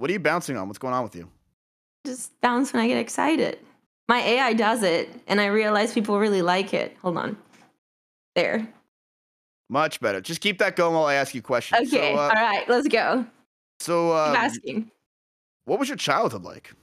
What are you bouncing on? What's going on with you? Just bounce when I get excited. My AI does it, and I realize people really like it. Hold on. There. Much better. Just keep that going while I ask you questions. Okay. All right. Let's go. So, Keep uh, asking. what was your childhood like?